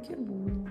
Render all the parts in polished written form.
이게 뭐야?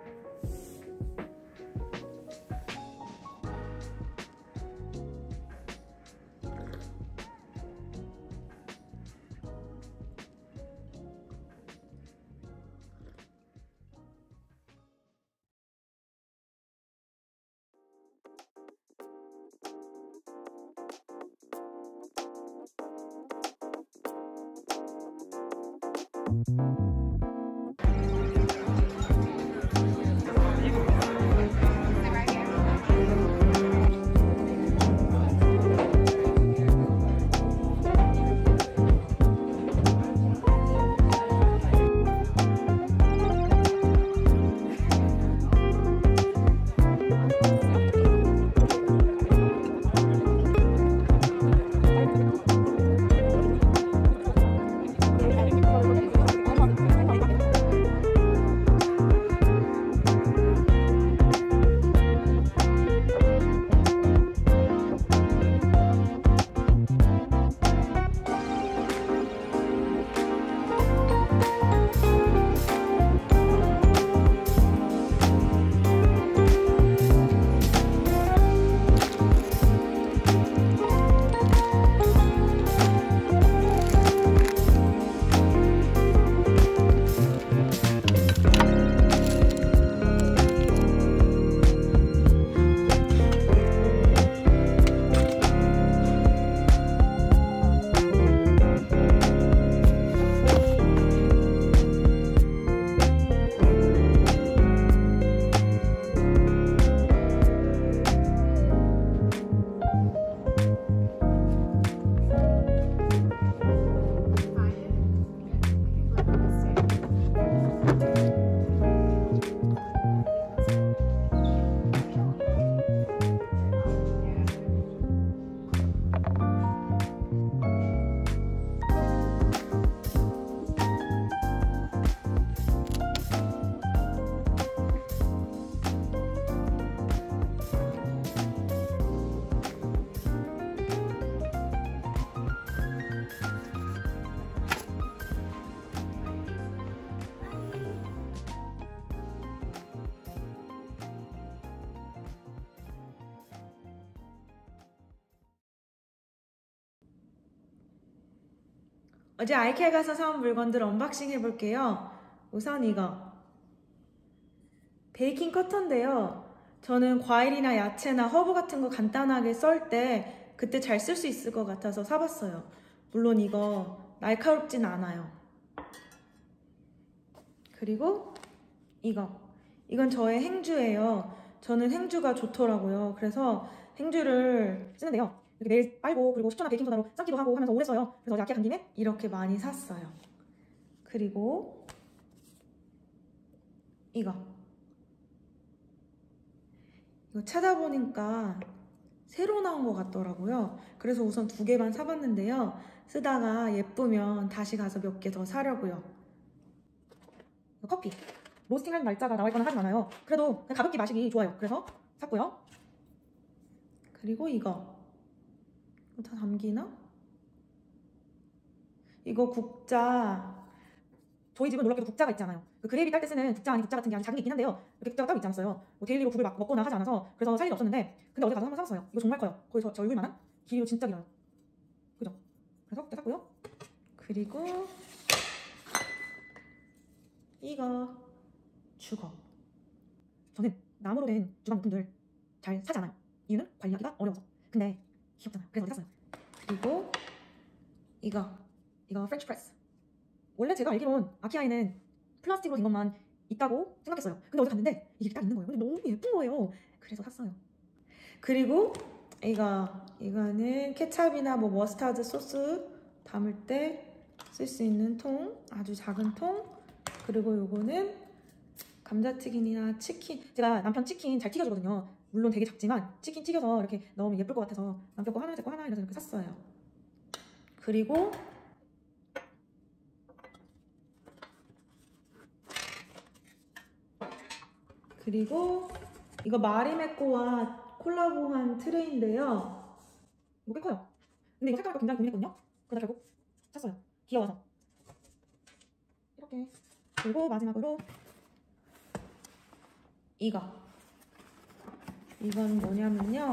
어제 아이케아 가서 사온 물건들 언박싱 해볼게요. 우선 이거 베이킹 커터인데요. 저는 과일이나 야채나 허브 같은 거 간단하게 썰 때 그때 잘 쓸 수 있을 것 같아서 사봤어요. 물론 이거 날카롭진 않아요. 그리고 이건 저의 행주예요. 저는 행주가 좋더라고요. 그래서 행주를 쓰는데요. 이렇게 매일 빨고 그리고 식초나 베이킹소다로 삶기도 하고 하면서 오래 써요. 그래서 약해 간 김에 이렇게 많이 샀어요. 그리고 이거 찾아보니까 새로 나온 것 같더라고요. 그래서 우선 2개만 사봤는데요. 쓰다가 예쁘면 다시 가서 몇 개 더 사려고요. 커피 로스팅할 날짜가 나와 있거나 하진 않아요. 그래도 그냥 가볍게 마시기 좋아요. 그래서 샀고요. 그리고 이거 다 담기나? 이거 국자. 저희 집은 놀랍게도 국자가 있잖아요. 그 그레이비 딸 때 쓰는 국자 아닌 국자 같은 게 아주 작은 게 있긴 한데요. 이렇게 국자가 따로 있지 않았어요. 뭐 데일리로 국을 막 먹거나 하지 않아서 그래서 살 일이 없었는데, 근데 어제 가서 한번 사봤어요. 이거 정말 커요. 거의 저 얼굴만한 길이로 진짜 길어요. 그죠? 그래서 국자 샀고요. 그리고 이거 주걱. 저는 나무로 된 주방용품들 잘 사지 않아요. 이유는 관리하기가 어려워서. 근데 귀엽잖아요. 그래서 어제 샀어요. 그리고 이거 프렌치 프레스. 원래 제가 알기론 아키아에는 플라스틱으로 된 것만 있다고 생각했어요. 근데 어제 갔는데 이게 딱 있는 거예요. 근데 너무 예쁜 거예요. 그래서 샀어요. 그리고 이거는 케찹이나 뭐 머스타드 소스 담을 때 쓸 수 있는 통, 아주 작은 통. 그리고 요거는 감자튀김이나 치킨. 제가 남편 치킨 잘 튀겨주거든요. 물론 되게 작지만 치킨 튀겨서 이렇게 넣으면 예쁠 것 같아서 남편 거 하나, 제 거 하나 이래서 이렇게 샀어요. 그리고 이거 마리메꼬와 콜라보한 트레이인데요. 이거 꽤 커요. 근데 이거 색깔도 굉장히 고민했거든요. 그러다 결국 샀어요. 귀여워서. 이렇게. 그리고 마지막으로 이건 뭐냐면요.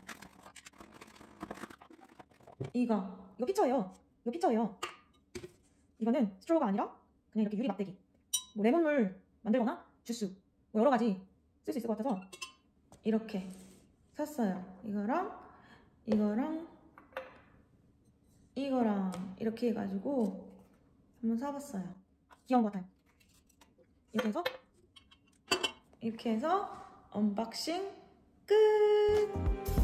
이거 피처예요. 이거 피처예요. 이거는 스트로가 아니라 그냥 이렇게 유리 막대기. 뭐 레몬물 만들거나 주스 뭐 여러 가지 쓸 수 있을 것 같아서 이렇게 샀어요. 이거랑 이렇게 해가지고 한번 사봤어요. 귀여운 것 같아요. 이렇게 해서 언박싱 끝!